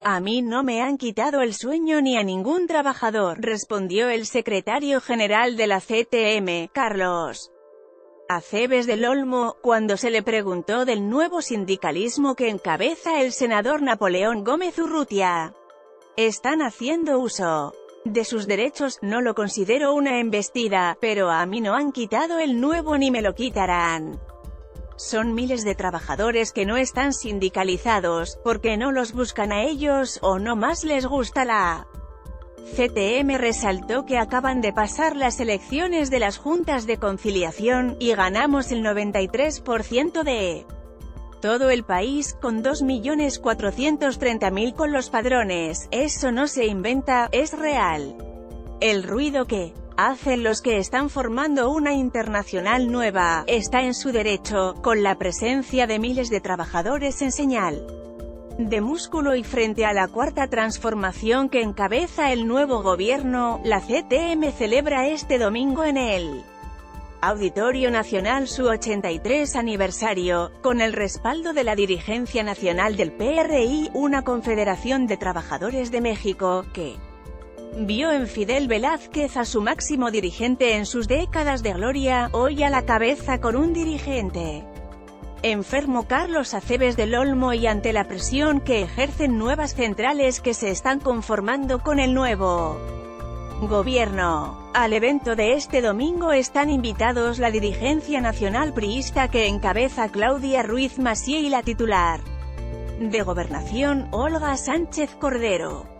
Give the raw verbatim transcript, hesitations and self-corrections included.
A mí no me han quitado el sueño ni a ningún trabajador, respondió el secretario general de la C T M, Carlos Acebes del Olmo, cuando se le preguntó del nuevo sindicalismo que encabeza el senador Napoleón Gómez Urrutia. Están haciendo uso de sus derechos, no lo considero una embestida, pero a mí no han quitado el nuevo ni me lo quitarán. Son miles de trabajadores que no están sindicalizados, porque no los buscan a ellos, o no más les gusta la C T M. Resaltó que acaban de pasar las elecciones de las juntas de conciliación, y ganamos el noventa y tres por ciento de todo el país, con dos millones cuatrocientos treinta mil con los padrones. Eso no se inventa, es real. El ruido que hacen los que están formando una internacional nueva, está en su derecho, con la presencia de miles de trabajadores en señal de músculo y frente a la cuarta transformación que encabeza el nuevo gobierno, la C T M celebra este domingo en el Auditorio Nacional su ochenta y tres aniversario, con el respaldo de la dirigencia nacional del P R I, una confederación de trabajadores de México, que vio en Fidel Velázquez a su máximo dirigente en sus décadas de gloria, hoy a la cabeza con un dirigente enfermo, Carlos Acebes del Olmo, y ante la presión que ejercen nuevas centrales que se están conformando con el nuevo gobierno. Al evento de este domingo están invitados la dirigencia nacional priista que encabeza Claudia Ruiz Massieu y la titular de Gobernación, Olga Sánchez Cordero.